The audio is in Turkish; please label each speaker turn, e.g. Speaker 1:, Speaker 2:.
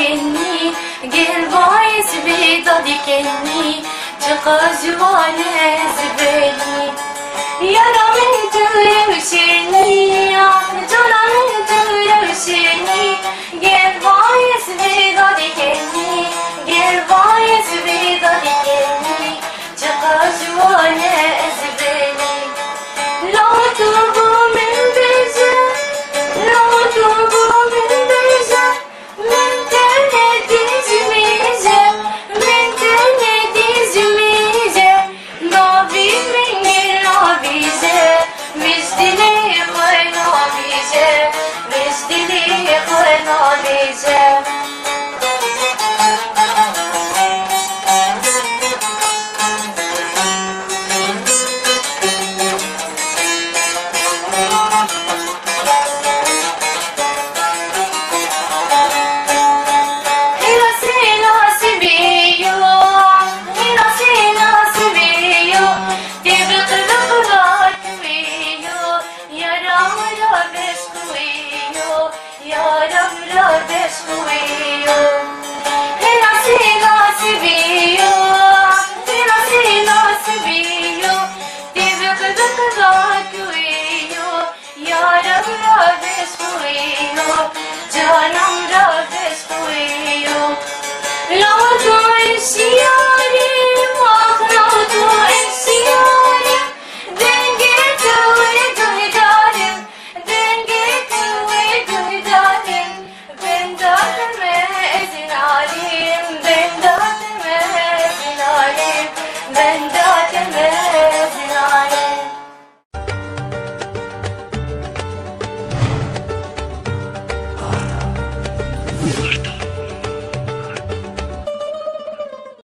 Speaker 1: dikenni, gel boys bida dikenni, çıka juvane zbeni. Yara min tırevşirni, jona min tırevşirni, gel boys bida dikenni, gel boys bida dikenni, çıka juvane zbeni. La tubu min beje, la tubu min beje, min tene dizmeyece, min tene dizmeyece, nabi min nabice, vicdili koy nabice, vicdili koy nabice. Canım